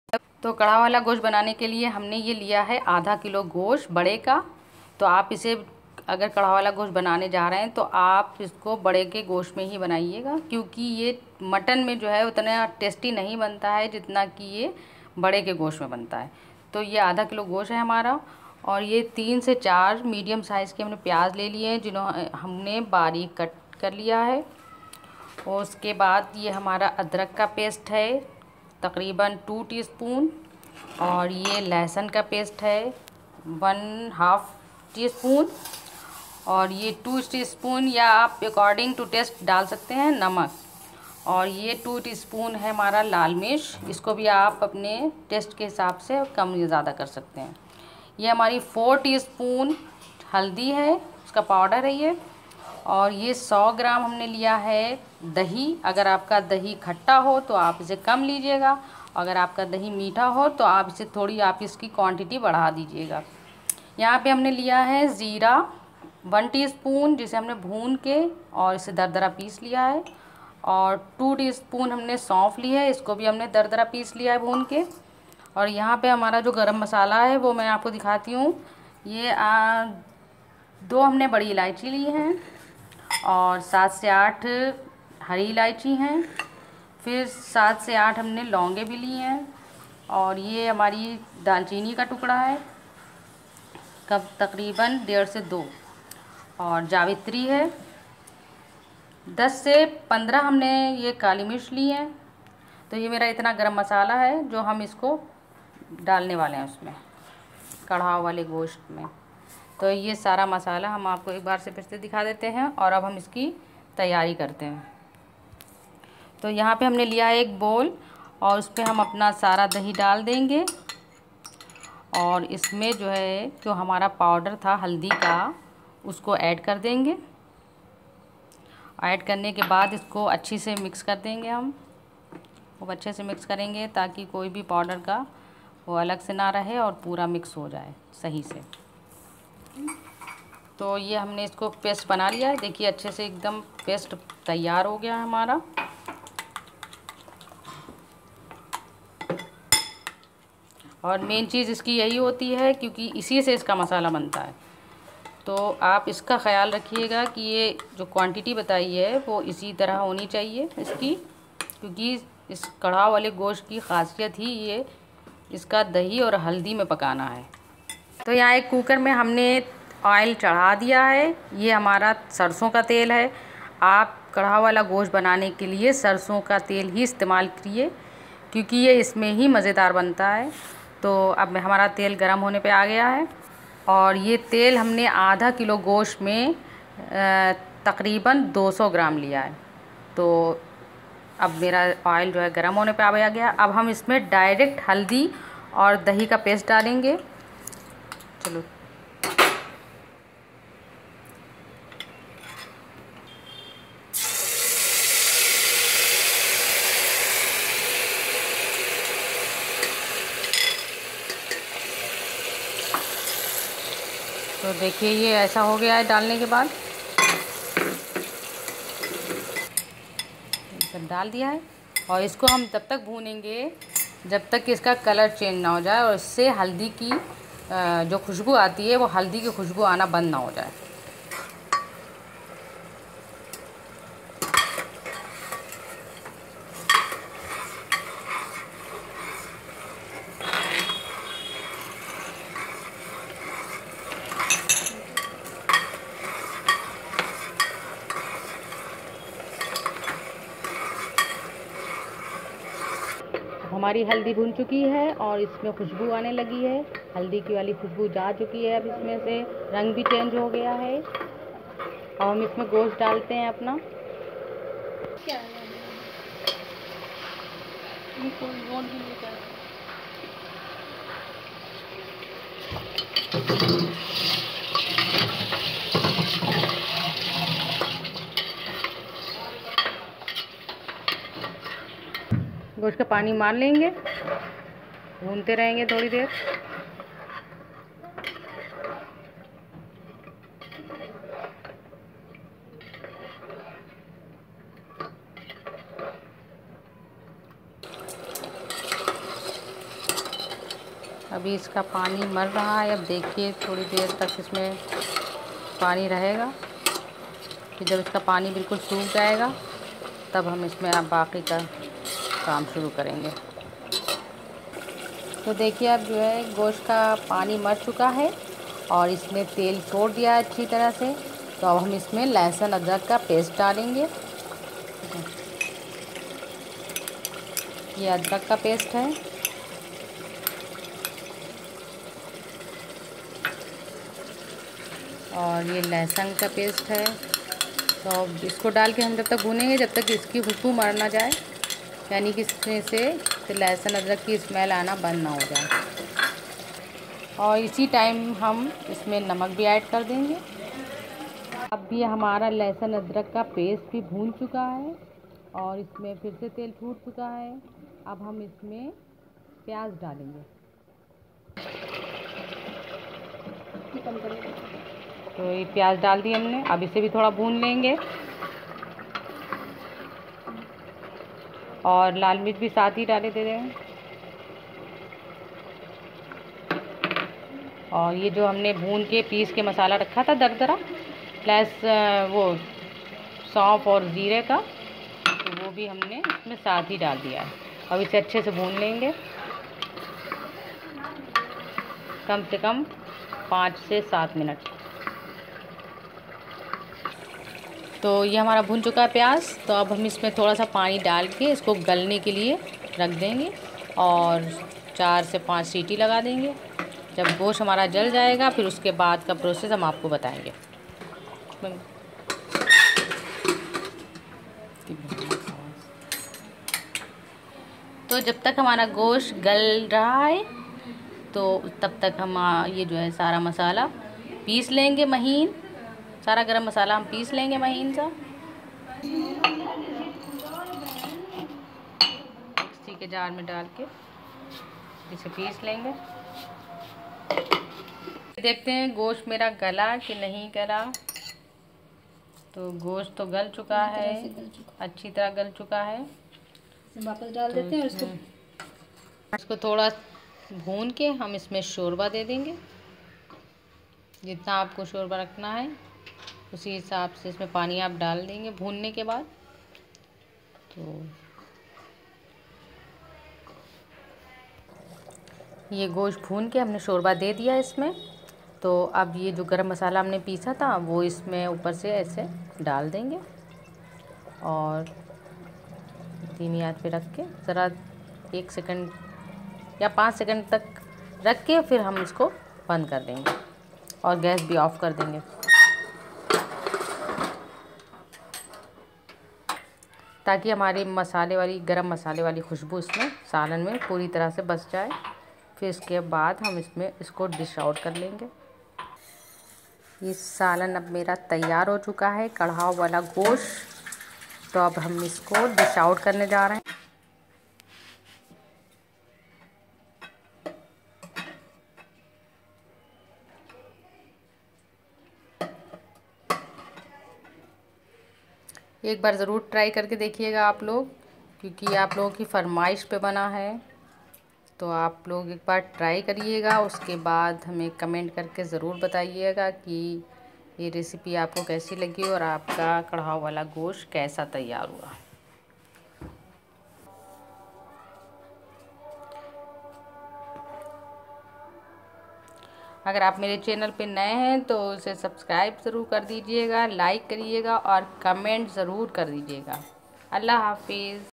तो कढ़ा वाला गोश्त बनाने के लिए हमने ये लिया है आधा किलो गोश्त बड़े का। तो आप इसे अगर कढ़ा वाला गोश्त बनाने जा रहे हैं तो आप इसको बड़े के गोश्त में ही बनाइएगा, क्योंकि ये मटन में जो है उतना टेस्टी नहीं बनता है जितना कि ये बड़े के गोश्त में बनता है। तो ये आधा किलो गोश्त है हमारा, और ये 3 से 4 मीडियम साइज़ के हमने प्याज ले लिए हैं, जिन्होंने हमने बारीक कट कर लिया है। और उसके बाद ये हमारा अदरक का पेस्ट है तकरीबन 2 टीस्पून, और ये लहसुन का पेस्ट है 1/2 टीस्पून, और ये 2 टीस्पून या आप अकॉर्डिंग टू टेस्ट डाल सकते हैं नमक, और ये 2 टीस्पून है हमारा लाल मिर्च, इसको भी आप अपने टेस्ट के हिसाब से कम या ज़्यादा कर सकते हैं। ये हमारी 4 टीस्पून हल्दी है, उसका पाउडर है ये, और ये 100 ग्राम हमने लिया है दही। अगर आपका दही खट्टा हो तो आप इसे कम लीजिएगा, अगर आपका दही मीठा हो तो आप इसे थोड़ी आप इसकी क्वांटिटी बढ़ा दीजिएगा। यहाँ पे हमने लिया है ज़ीरा 1 टीस्पून, जिसे हमने भून के और इसे दरदरा पीस लिया है, और 2 टीस्पून हमने सौंफ ली है, इसको भी हमने दरदरा पीस लिया है भून के। और यहाँ पे हमारा जो गरम मसाला है वो मैं आपको दिखाती हूँ। ये 2 हमने बड़ी इलायची ली हैं, और 7 से 8 हरी इलायची हैं, फिर 7 से 8 हमने लौंगे भी ली हैं, और ये हमारी दालचीनी का टुकड़ा है कब तकरीबन 1.5 से 2, और जावित्री है 10 से 15 हमने ये काली मिर्च ली है। तो ये मेरा इतना गरम मसाला है जो हम इसको डालने वाले हैं उसमें कढ़ा वाले गोश्त में। तो ये सारा मसाला हम आपको एक बार से फिर से दिखा देते हैं, और अब हम इसकी तैयारी करते हैं। तो यहाँ पे हमने लिया है एक बोल, और उस पर हम अपना सारा दही डाल देंगे, और इसमें जो है जो हमारा पाउडर था हल्दी का उसको ऐड कर देंगे। ऐड करने के बाद इसको अच्छी से मिक्स कर देंगे, हम खूब अच्छे से मिक्स करेंगे ताकि कोई भी पाउडर का वो अलग से ना रहे और पूरा मिक्स हो जाए सही से। तो ये हमने इसको पेस्ट बना लिया है, देखिए अच्छे से एकदम पेस्ट तैयार हो गया है हमारा। और मेन चीज़ इसकी यही होती है क्योंकि इसी से इसका मसाला बनता है। तो आप इसका ख़याल रखिएगा कि ये जो क्वांटिटी बताई है वो इसी तरह होनी चाहिए इसकी, क्योंकि इस कढ़ा वाले गोश्त की ख़ासियत ही ये इसका दही और हल्दी में पकाना है। तो यहाँ एक कुकर में हमने ऑयल चढ़ा दिया है, ये हमारा सरसों का तेल है। आप कढ़ा वाला गोश्त बनाने के लिए सरसों का तेल ही इस्तेमाल करिए, क्योंकि ये इसमें ही मज़ेदार बनता है। तो अब हमारा तेल गर्म होने पे आ गया है, और ये तेल हमने आधा किलो गोश्त में तकरीबन 200 ग्राम लिया है। तो अब मेरा ऑयल जो है गर्म होने पे आ गया। अब हम इसमें डायरेक्ट हल्दी और दही का पेस्ट डालेंगे। चलो तो देखिए ये ऐसा हो गया है डालने के बाद, सब डाल दिया है, और इसको हम तब तक भूनेंगे जब तक कि इसका कलर चेंज ना हो जाए और इससे हल्दी की जो खुशबू आती है वो हल्दी की खुशबू आना बंद ना हो जाए। हमारी हल्दी भुन चुकी है और इसमें खुशबू आने लगी है, हल्दी की वाली खुशबू जा चुकी है। अब इसमें से रंग भी चेंज हो गया है, और हम इसमें गोश्त डालते हैं अपना। गोश्त का पानी मार लेंगे, भूनते रहेंगे थोड़ी देर। अभी इसका पानी मर रहा है। अब देखिए थोड़ी देर तक इसमें पानी रहेगा, कि जब इसका पानी बिल्कुल सूख जाएगा तब हम इसमें अब बाकी का काम शुरू करेंगे। तो देखिए अब जो है गोश्त का पानी मर चुका है और इसने तेल छोड़ दिया है अच्छी तरह से। तो अब हम इसमें लहसुन अदरक का पेस्ट डालेंगे। ये अदरक का पेस्ट है। और ये लहसुन का पेस्ट है। तो अब इसको डाल के हम जब तक भूनेंगे जब तक इसकी खुशबू मर ना जाए, यानी कि इसमें से लहसुन अदरक की स्मेल आना बंद ना हो जाए। और इसी टाइम हम इसमें नमक भी ऐड कर देंगे। अब भी हमारा लहसुन अदरक का पेस्ट भी भून चुका है और इसमें फिर से तेल छूट चुका है। अब हम इसमें प्याज डालेंगे। तो ये प्याज डाल दिए हमने। अब इसे भी थोड़ा भून लेंगे और लाल मिर्च भी साथ ही डाले दे रहे हैं। और ये जो हमने भून के पीस के मसाला रखा था दरदरा, प्लस वो सौंफ और ज़ीरे का, तो वो भी हमने इसमें साथ ही डाल दिया है। अब इसे अच्छे से भून लेंगे कम से कम 5 से 7 मिनट। तो ये हमारा भून चुका है प्याज। तो अब हम इसमें थोड़ा सा पानी डाल के इसको गलने के लिए रख देंगे और 4 से 5 सीटी लगा देंगे। जब गोश्त हमारा जल जाएगा फिर उसके बाद का प्रोसेस हम आपको बताएंगे। तो जब तक हमारा गोश्त गल रहा है तो तब तक हम ये जो है सारा मसाला पीस लेंगे महीन। सारा गरम मसाला हम पीस लेंगे महीन सा, मिक्सी के जार में डाल के इसे पीस लेंगे। देखते हैं गोश्त मेरा गला कि नहीं गला। तो गोश्त तो गल चुका है, अच्छी तरह गल चुका है। वापस डाल देते हैं और इसको थोड़ा भून के हम इसमें शोरबा दे देंगे। जितना आपको शोरबा रखना है उसी हिसाब से इसमें पानी आप डाल देंगे भूनने के बाद। तो ये गोश्त भून के हमने शोरबा दे दिया इसमें। तो अब ये जो गरम मसाला हमने पीसा था वो इसमें ऊपर से ऐसे डाल देंगे और धीमी आंच पे रख के ज़रा 1 सेकंड या 5 सेकंड तक रख के फिर हम इसको बंद कर देंगे और गैस भी ऑफ कर देंगे, ताकि हमारी गरम मसाले वाली खुशबू इसमें सालन में पूरी तरह से बस जाए। फिर इसके बाद हम इसको डिश आउट कर लेंगे। ये सालन अब मेरा तैयार हो चुका है, कढ़ाव वाला गोश्त। तो अब हम इसको डिश आउट करने जा रहे हैं। एक बार ज़रूर ट्राई करके देखिएगा आप लोग, क्योंकि आप लोगों की फरमाइश पे बना है। तो आप लोग एक बार ट्राई करिएगा, उसके बाद हमें कमेंट करके ज़रूर बताइएगा कि ये रेसिपी आपको कैसी लगी और आपका कढ़ाव वाला गोश्त कैसा तैयार हुआ। अगर आप मेरे चैनल पे नए हैं तो उसे सब्सक्राइब ज़रूर कर दीजिएगा, लाइक करिएगा और कमेंट ज़रूर कर दीजिएगा। अल्लाह हाफिज़।